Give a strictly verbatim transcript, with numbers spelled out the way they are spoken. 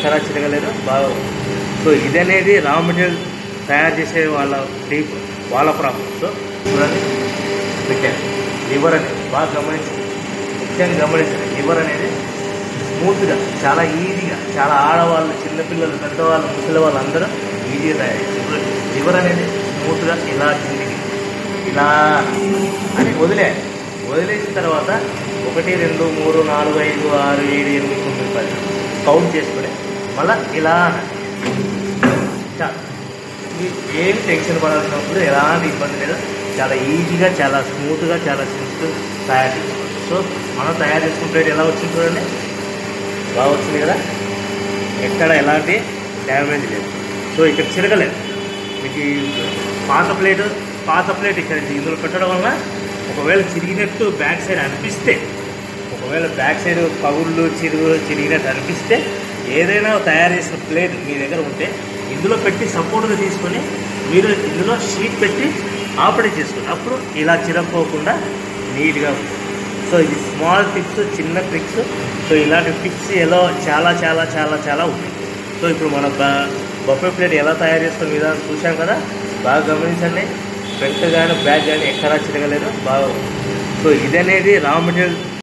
ఎక్కడా చిరగలేదు, బాగా. సో ఇది అనేది రా మెటీరియల్ తయారు చేసే వాళ్ళ డీప్ వాళ్ళ ప్రాబ్లమ్. సో చూడండి పెట్టాను లివర్ అనేది బాగా గమనించండి, ముఖ్యంగా గమనించండి. లివర్ అనేది స్మూత్గా చాలా ఈజీగా, చాలా ఆడవాళ్ళు, చిన్నపిల్లలు, పెద్దవాళ్ళు, ముసలి వాళ్ళు అందరూ ఈజీగా తయారు చేస్తారు. లివర్ అనేది స్మూత్గా ఇలా కిందికి ఇలా అని వదిలేయాలి. వదిలేసిన తర్వాత ఒకటి రెండు మూడు నాలుగు ఐదు ఆరు ఏడు ఎనిమిది తొమ్మిది పది కౌంట్ చేసుకుని మళ్ళీ ఇలా చాలా ఏమి టెన్షన్ పడాల్సినప్పుడు ఎలాంటి ఇబ్బంది లేదు, చాలా ఈజీగా, చాలా స్మూత్గా, చాలా సింపుల్ తయారు చేసుకోవాలి. సో మనం తయారు చేసుకున్న ప్లేట్ ఎలా వచ్చింది చూడండి, బాగా వచ్చింది కదా, ఎక్కడ ఎలాంటి డ్యామేజ్ లేదు. సో ఇక్కడ చిరగలేదు. మీకు పాత ప్లేట్ పాత ప్లేట్ ఇక్కడ ఇందులో పెట్టడం వల్ల ఒకవేళ చిరిగినట్టు బ్యాక్ సైడ్ అనిపిస్తే, ఒకవేళ బ్యాక్ సైడ్ పగుళ్ళు చిరుగు చిరిగినట్టు అనిపిస్తే, ఏదైనా తయారు చేసిన ప్లేట్ మీ దగ్గర ఉంటే ఇందులో పెట్టి సపోర్ట్గా తీసుకొని మీరు ఇందులో షీట్ పెట్టి ఆపరేట్ చేసుకోండి. అప్పుడు ఇలా చిరగపోకుండా నీట్గా ఉంటుంది. సో ఇది స్మాల్ టిప్స్, చిన్న ట్రిక్స్. సో ఇలాంటి టిప్స్ ఎలా చాలా చాలా చాలా చాలా ఉన్నాయి. సో ఇప్పుడు మన బఫే ప్లేట్ ఎలా తయారు చేస్తాం విధానం చూసాం కదా, బాగా గమనించండి. ఫ్రంట్ కానీ బ్యాక్ కానీ ఎక్కడా చిరగలేదు, బాగా. సో ఇది అనేది రా మెటీరియల్